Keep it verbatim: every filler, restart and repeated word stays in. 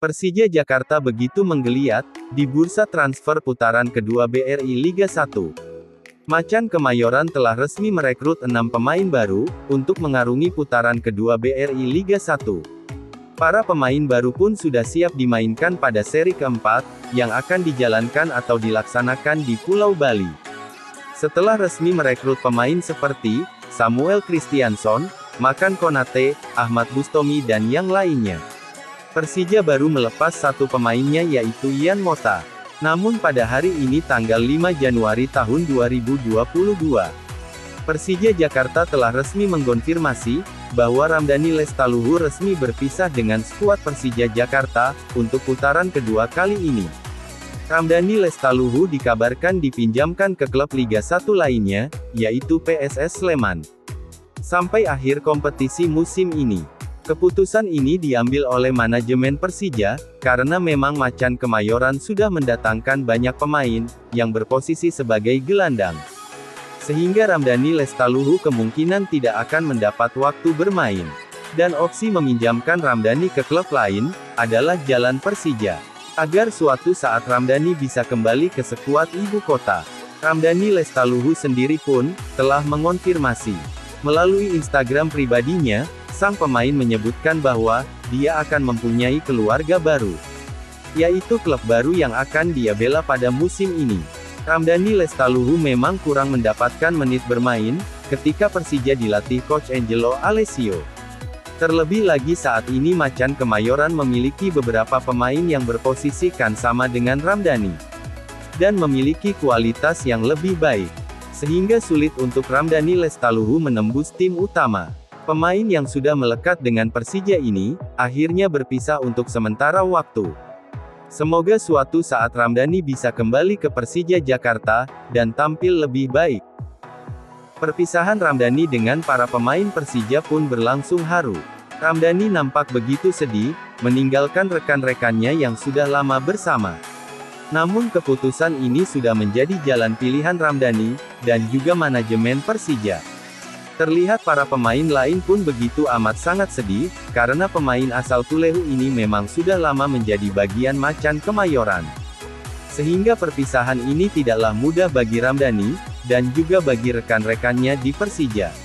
Persija Jakarta begitu menggeliat di bursa transfer putaran kedua B R I Liga satu. Macan Kemayoran telah resmi merekrut enam pemain baru untuk mengarungi putaran kedua B R I Liga satu. Para pemain baru pun sudah siap dimainkan pada seri keempat, yang akan dijalankan atau dilaksanakan di Pulau Bali. Setelah resmi merekrut pemain seperti Samuel Kristiansson, Makan Konate, Ahmad Bustomi dan yang lainnya, Persija baru melepas satu pemainnya yaitu Ian Mota. Namun pada hari ini tanggal lima Januari tahun dua ribu dua puluh dua, Persija Jakarta telah resmi mengkonfirmasi bahwa Ramdhani Lestaluhu resmi berpisah dengan skuad Persija Jakarta untuk putaran kedua kali ini. Ramdhani Lestaluhu dikabarkan dipinjamkan ke klub Liga satu lainnya, yaitu P S S Sleman, sampai akhir kompetisi musim ini. Keputusan ini diambil oleh manajemen Persija, karena memang Macan Kemayoran sudah mendatangkan banyak pemain, yang berposisi sebagai gelandang. Sehingga Ramdhani Lestaluhu kemungkinan tidak akan mendapat waktu bermain. Dan opsi meminjamkan Ramdhani ke klub lain, adalah jalan Persija. Agar suatu saat Ramdhani bisa kembali ke skuad ibu kota. Ramdhani Lestaluhu sendiri pun, telah mengonfirmasi. Melalui Instagram pribadinya, sang pemain menyebutkan bahwa, dia akan mempunyai keluarga baru. Yaitu klub baru yang akan dia bela pada musim ini. Ramdhani Lestaluhu memang kurang mendapatkan menit bermain, ketika Persija dilatih Coach Angelo Alessio. Terlebih lagi saat ini Macan Kemayoran memiliki beberapa pemain yang berposisikan sama dengan Ramdhani. Dan memiliki kualitas yang lebih baik. Sehingga sulit untuk Ramdhani Lestaluhu menembus tim utama. Pemain yang sudah melekat dengan Persija ini, akhirnya berpisah untuk sementara waktu. Semoga suatu saat Ramdhani bisa kembali ke Persija Jakarta, dan tampil lebih baik. Perpisahan Ramdhani dengan para pemain Persija pun berlangsung haru. Ramdhani nampak begitu sedih, meninggalkan rekan-rekannya yang sudah lama bersama. Namun keputusan ini sudah menjadi jalan pilihan Ramdhani, dan juga manajemen Persija. Terlihat para pemain lain pun begitu amat sangat sedih, karena pemain asal Tulehu ini memang sudah lama menjadi bagian Macan Kemayoran. Sehingga perpisahan ini tidaklah mudah bagi Ramdhani, dan juga bagi rekan-rekannya di Persija.